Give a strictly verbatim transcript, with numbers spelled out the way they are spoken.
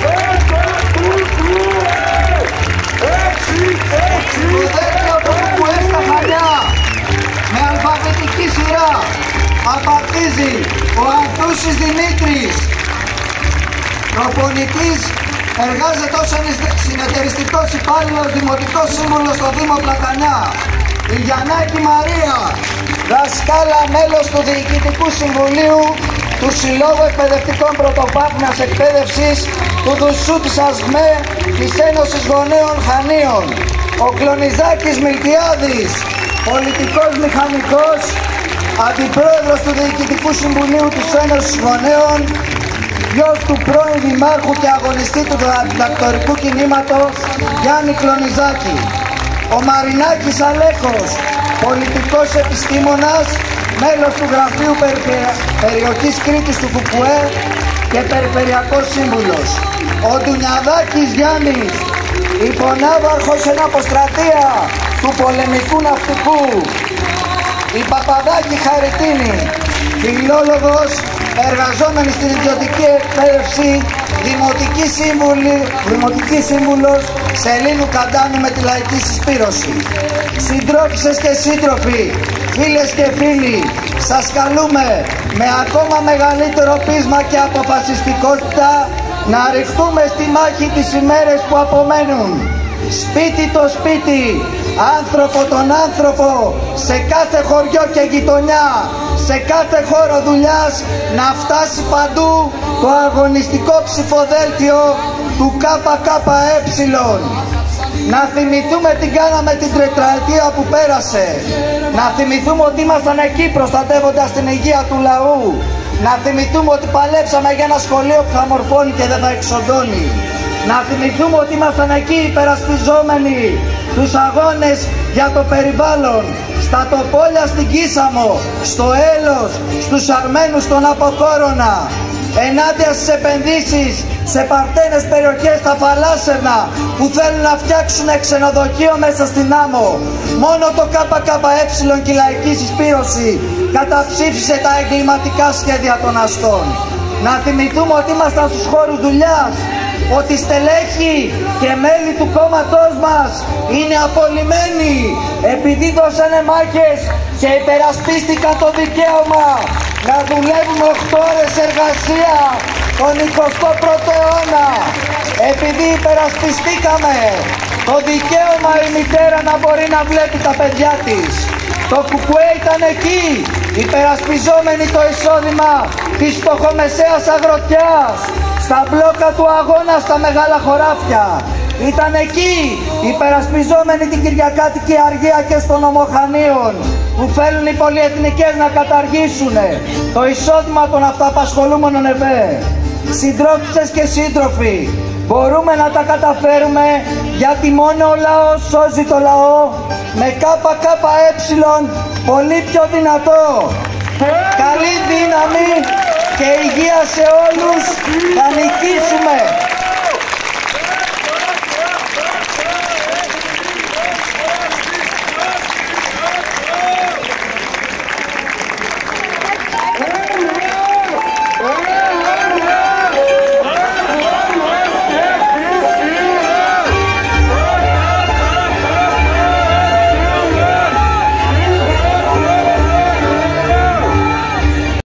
Ψηφοδέλτιο του Κουκουέ στα Χανιά. Με αλφαβητική σειρά απαρτίζει ο Ανθούσης Δημήτρης. Προπονητής εργάζεται ως συνεταιριστικός υπάλληλος δημοτικός σύμβουλος στο Δήμο Πλατανιά. Η Γιαννάκη Μαρία, δασκάλα μέλος του Διοικητικού Συμβουλίου του Συλλόγου Εκπαιδευτικών Πρωτοβάθμιας Εκπαίδευσης του Δουσού της ΑΣΜΕ της Ένωσης Γονέων Χανίων. Ο Κλονιζάκης Μιλτιάδης, πολιτικός μηχανικός, αντιπρόεδρος του Διοικητικού Συμβουλίου της Ένωσης Γονέων, γιος του πρώην Δημάρχου και αγωνιστή του διδακτορικού κινήματος Γιάννη Κλονιζάκη. Ο Μαρινάκης Αλέκος, πολιτικός επιστήμονας, μέλος του Γραφείου Περιοχής Κρήτης του Κουκουέ και Περιφερειακός Σύμβουλος. Ο Ντουνιαδάκης Γιάννης, υπονάβαρχος εν αποστρατεία του πολεμικού ναυτικού. Η Παπαδάκη Χαριτίνη, φιλόλογος, εργαζόμενη στην ιδιωτική εκπαίδευση, δημοτική, σύμβουλη, δημοτική σύμβουλος Σελήνου Καντάνου με τη λαϊκή συσπήρωση. Συντρόφισσες και σύντροφοι, φίλες και φίλοι, σας καλούμε με ακόμα μεγαλύτερο πείσμα και αποφασιστικότητα να ρηχτούμε στη μάχη τις ημέρες που απομένουν. Σπίτι το σπίτι, άνθρωπο τον άνθρωπο, σε κάθε χωριό και γειτονιά, σε κάθε χώρο δουλειάς, να φτάσει παντού το αγωνιστικό ψηφοδέλτιο του ΚΚΕ. Να θυμηθούμε τι κάναμε την τετραετία που πέρασε. Να θυμηθούμε ότι ήμασταν εκεί προστατεύοντας την υγεία του λαού. Να θυμηθούμε ότι παλέψαμε για ένα σχολείο που θα μορφώνει και δεν θα εξοντώνει. Να θυμηθούμε ότι ήμασταν εκεί υπερασπιζόμενοι τους αγώνες για το περιβάλλον, στα τοπόλια στην Κίσαμο, στο Έλος, στους Αρμένους στον Αποκόρονα, ενάντια στις επενδύσεις σε παρτένες περιοχές στα Φαλάσσερνα που θέλουν να φτιάξουν ξενοδοχείο μέσα στην άμμο. Μόνο το ΚΚΕ και η λαϊκή συσπήρωση καταψήφισε τα εγκληματικά σχέδια των αστών. Να θυμηθούμε ότι ήμασταν στους χώρους δουλειάς, ότι στελέχοι και μέλη του κόμματός μας είναι απολυμμένοι επειδή δώσανε μάχες και υπερασπίστηκαν το δικαίωμα να δουλεύουν οκτώ ώρες εργασία τον εικοστό πρώτο αιώνα, επειδή υπερασπιστήκαμε το δικαίωμα η μητέρα να μπορεί να βλέπει τα παιδιά της. Το Κουκουέ ήταν εκεί, υπερασπιζόμενοι το εισόδημα της φτωχομεσαίας αγροτιάς, στα μπλόκα του αγώνα στα μεγάλα χωράφια. Ήταν εκεί, υπερασπιζόμενοι την Κυριακάτικη Αργία και στον Ομοχανίων, που θέλουν οι πολυεθνικές να καταργήσουν το εισόδημα των αυταπασχολούμενων ΕΒΕ. Συντρόφισσες και σύντροφοι, μπορούμε να τα καταφέρουμε, γιατί μόνο ο λαός σώζει το λαό, με ΚΚΕ πολύ πιο δυνατό. Καλή δύναμη και υγεία σε όλους, θα νικήσουμε!